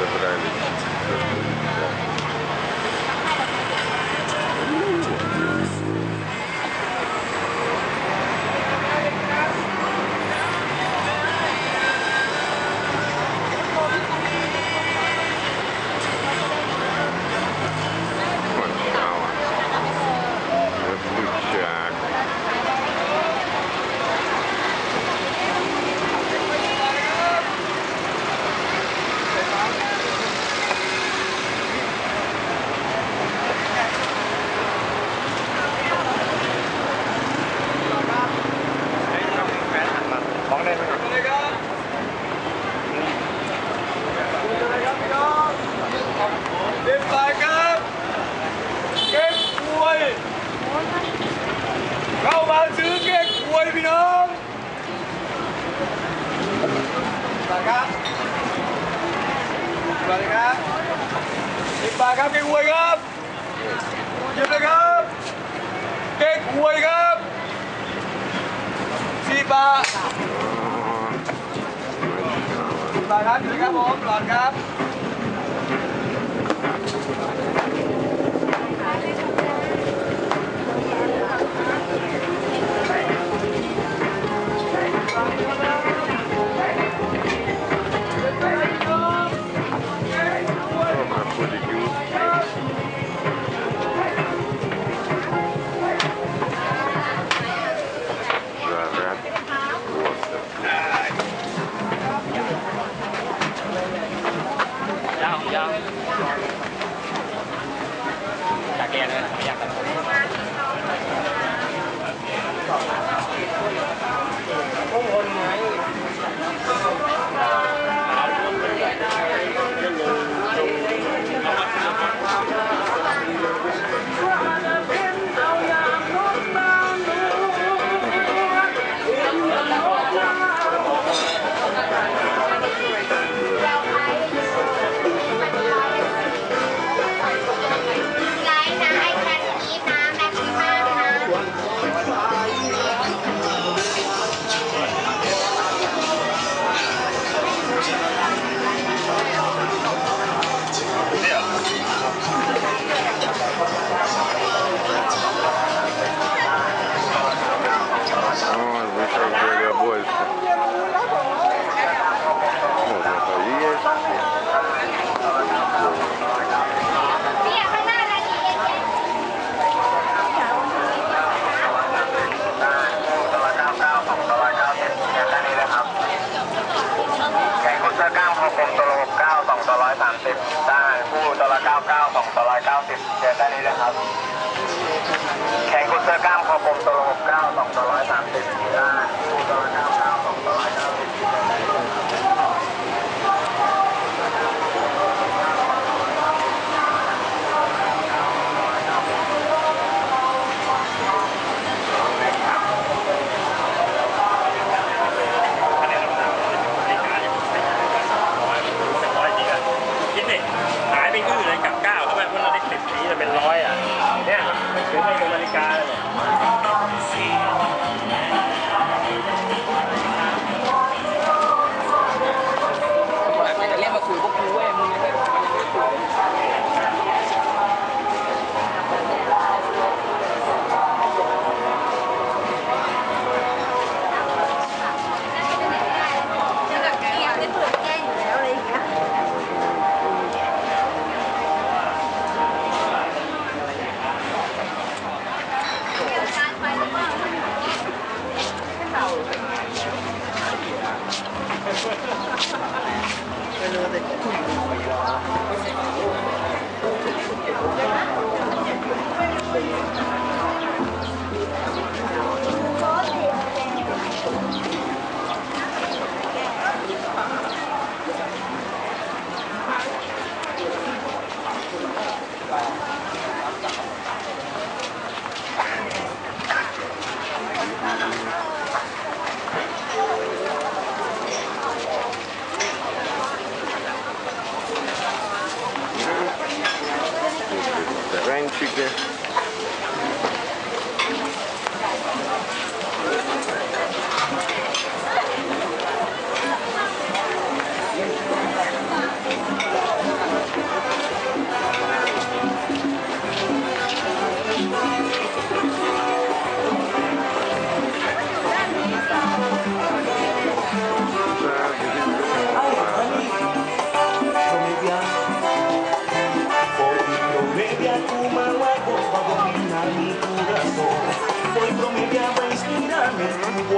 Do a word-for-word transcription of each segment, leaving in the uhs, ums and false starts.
เข้ามาซื้อเก๊กควยพี่น้องสวัสดีครับสวัสดีครับสิบบาทครับเก๊กควยครับหยิบเลยครับเก๊กควยครับสิบบาทสิบบาทครับหยิบเลยครับผมหลอดครับจากแกเลยไม่อยากกันพวกคนไหมได้ผู้ตัวละเก้าเก้าสองตัวละเก้าสิบเจอได้นี้นะครับแข่งกุศลกล้ามคอกลมตัวละหกเก้าสองตัวร้อยสามสิบได้ผู้ตัวละเก้าเก้าสองตัวร้อยเก้าสิบเป็นร้อยอ่ะเนี่ยซื้อให้อเมริกาเลยจะเรียกมาคุยพวกกูเว้ยมึงยังไม่มันยังไม่คุยРанчики.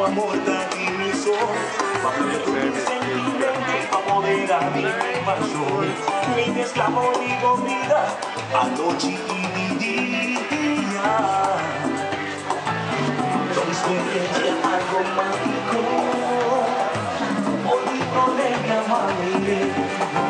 amor tranquilizó. Bajo de tu sentimiento apodera mi pasión. Mi esclavo digo vida, anoche y día. Tu experiencia algo mágico, hoy no le llamaré.